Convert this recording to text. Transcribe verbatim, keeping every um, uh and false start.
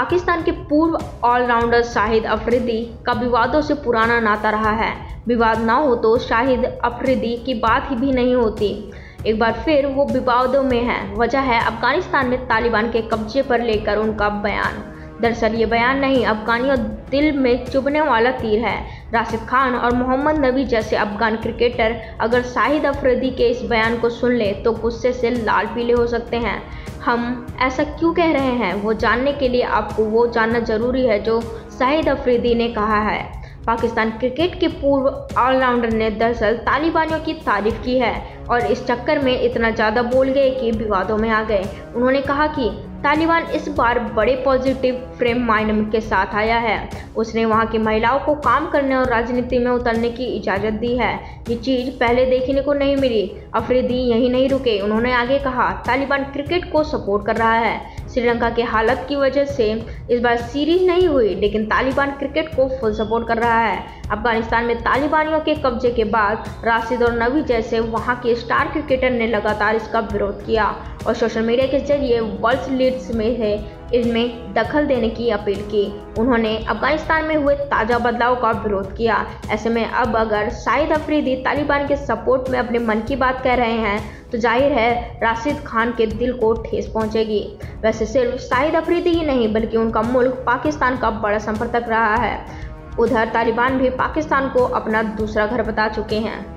पाकिस्तान के पूर्व ऑलराउंडर शाहिद अफरीदी का विवादों से पुराना नाता रहा है। विवाद ना हो तो शाहिद अफरीदी की बात ही भी नहीं होती। एक बार फिर वो विवादों में है। वजह है अफगानिस्तान में तालिबान के कब्जे पर लेकर उनका बयान। दरअसल ये बयान नहीं, अफगानियों दिल में चुभने वाला तीर है। राशिद खान और मोहम्मद नबी जैसे अफगान क्रिकेटर अगर शाहिद अफरीदी के इस बयान को सुन ले तो गुस्से से लाल पीले हो सकते हैं। हम ऐसा क्यों कह रहे हैं, वो जानने के लिए आपको वो जानना जरूरी है जो शाहिद अफरीदी ने कहा है। पाकिस्तान क्रिकेट के पूर्व ऑलराउंडर ने दरअसल तालिबानियों की तारीफ की है और इस चक्कर में इतना ज़्यादा बोल गए कि विवादों में आ गए। उन्होंने कहा कि तालिबान इस बार बड़े पॉजिटिव फ्रेम माइंड के साथ आया है। उसने वहां की महिलाओं को काम करने और राजनीति में उतरने की इजाज़त दी है। ये चीज़ पहले देखने को नहीं मिली। अफरीदी यहीं नहीं रुके, उन्होंने आगे कहा तालिबान क्रिकेट को सपोर्ट कर रहा है। श्रीलंका के हालत की वजह से इस बार सीरीज नहीं हुई, लेकिन तालिबान क्रिकेट को फुल सपोर्ट कर रहा है। अफगानिस्तान में तालिबानियों के कब्जे के बाद राशिद और नबी जैसे वहां के स्टार क्रिकेटर ने लगातार इसका विरोध किया और सोशल मीडिया के जरिए वर्ल्ड लीड्स में है इसमें दखल देने की अपील की। उन्होंने अफगानिस्तान में हुए ताज़ा बदलाव का विरोध किया। ऐसे में अब अगर शाहिद अफरीदी तालिबान के सपोर्ट में अपने मन की बात कह रहे हैं तो जाहिर है राशिद खान के दिल को ठेस पहुंचेगी। वैसे सिर्फ शाहिद अफरीदी ही नहीं बल्कि उनका मुल्क पाकिस्तान का बड़ा समर्थक रहा है। उधर तालिबान भी पाकिस्तान को अपना दूसरा घर बता चुके हैं।